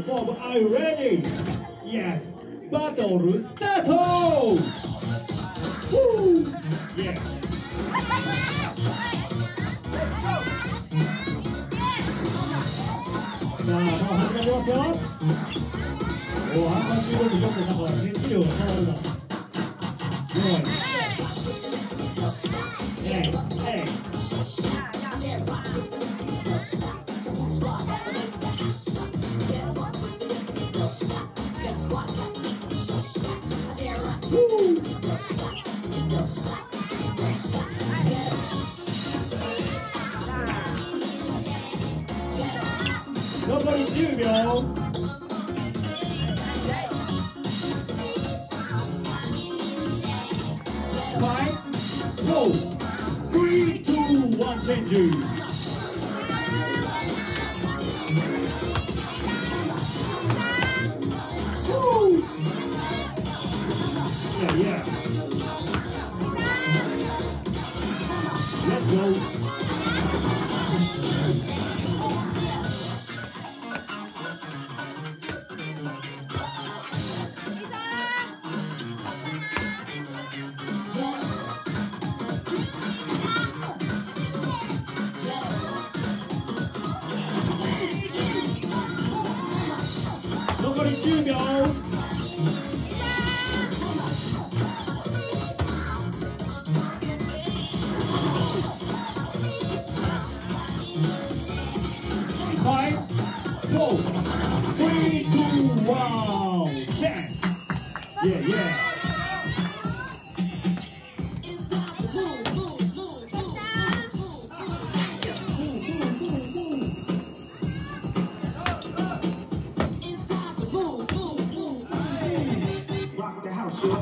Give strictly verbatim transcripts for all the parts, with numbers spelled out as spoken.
Bob, are you ready? Yes. Battle start! Woo! Yeah. さあ、もう始まりますよ。おお、ハンカチよりちょっとなんか熱量が変わるな。すごい。えい、えい。残りじゅうびょう。ファイブ、フォー、スリー、ツー、ワン、チェンジ。Yeah, yeah. Let's go. Nobody two go. Five, four, three, two, one, ten. Yeah, yeah. Rock the house, yo.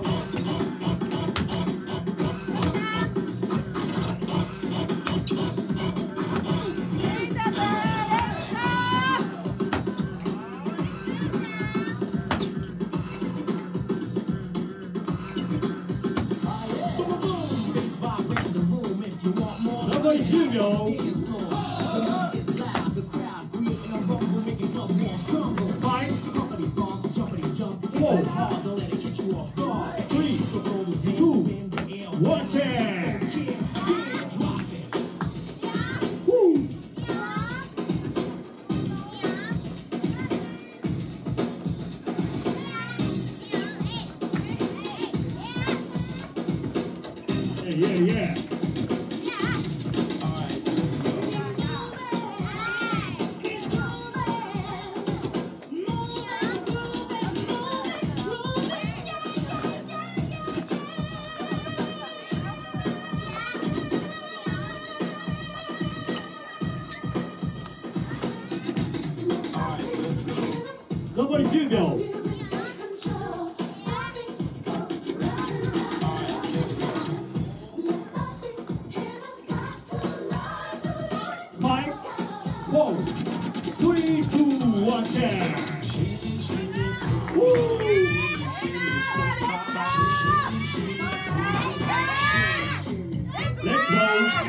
Nobody two go. Five, four, three, two, one, ten. Woo. Yeah, yeah, yeah. Nobody two go. Five, four, three, two, one, ten. Woo! Let's go.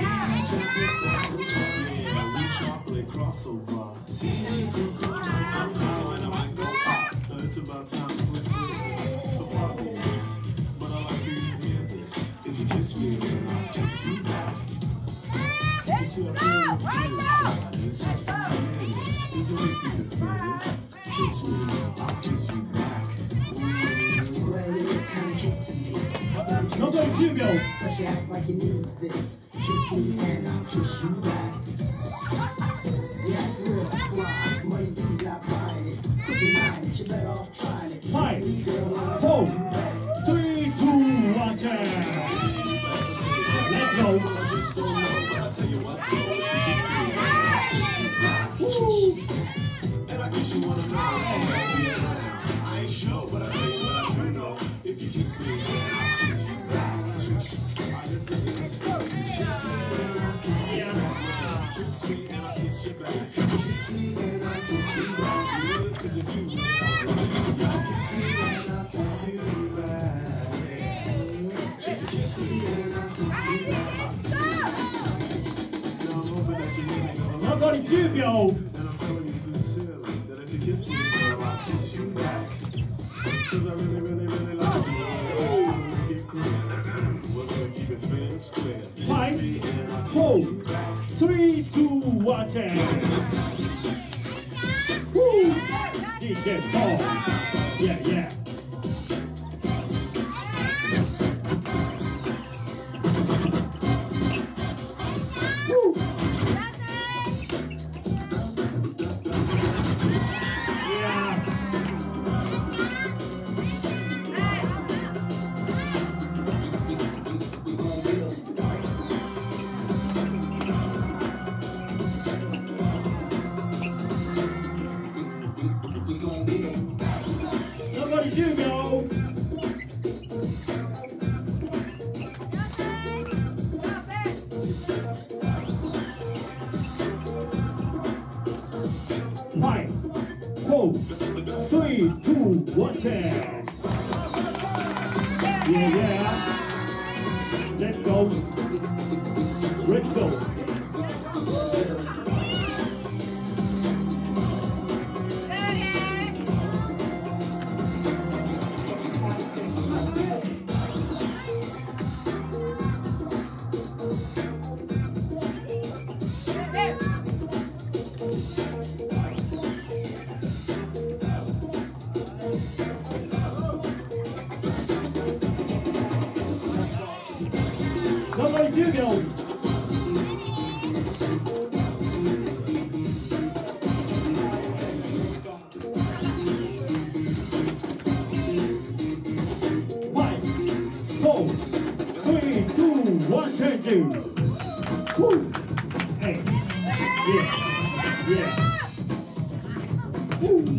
It's about time to quit this. So pardon this, but I like for you to hear this. If you kiss me, then I'll kiss you back. You see, I feel like this side is just for this. There's no way for you to feel this. Kiss me, I'll kiss you back. Well, it kinda kicked to me. Nobody two go. But you act like you need this. Kiss me and I'll kiss you back. Yeah, real fly. Money D's not buying it. You better off trying it. Five, four, three, two, one, ten. Let's go. Woo. And I guess you wanna know. I ain't sure, but I tell you what I do know. If you kiss me, then I'll kiss you back. I just do this. Kiss me and I'll kiss you back. Kiss me and I'll kiss you back. Kiss me and I'll kiss you back. Cause if you just kiss me and I'll kiss you back. Nobody two go. And I'm telling you sincerely that if you kiss me, girl, I'll I'll kiss you back. Cause I really, really, really like you. Let's still make it clear. We're gonna keep it fair and square. Five, Kiss me and I'll four, kiss you back. three, two, one, ten. Woo! D J Paul. Yeah, yeah. Woo! Yeah. Somebody do go. Five, four, three, two, one, ten. Yeah, yeah. Let's go. Let's go. Somebody do go. Five, four, three, two, one, ten, two. Woo! Hey. Yeah. Yeah. Woo!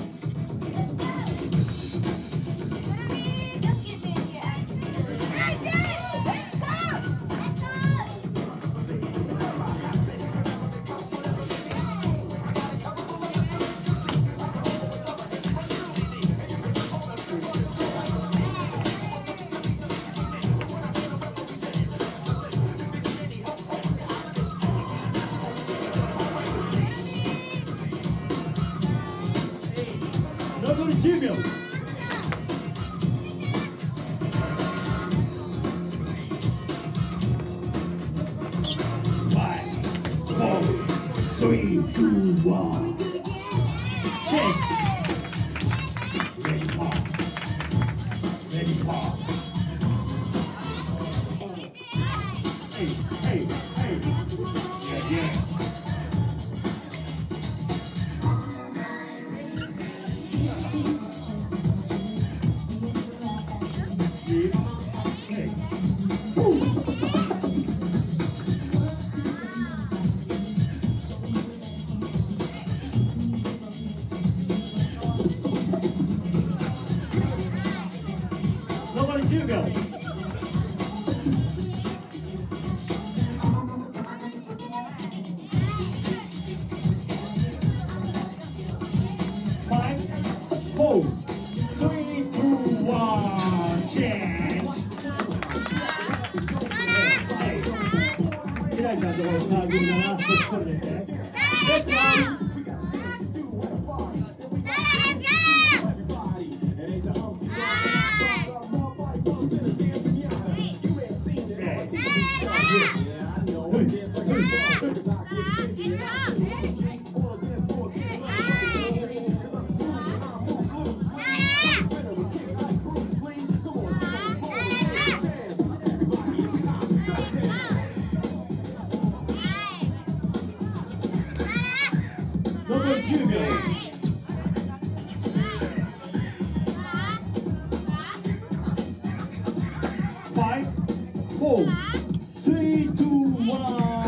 残りじゅうびょう。Five, four, three, two, one. Check. Ready, pop. Ready, pop. Hey, hey, hey. Yeah, yeah. Nobody do go. Five, four, three, two, one, change. Hey, hey. 開いたところサーブルだな。これですね。Let's go. Number two goes. Five, four, three, two, one.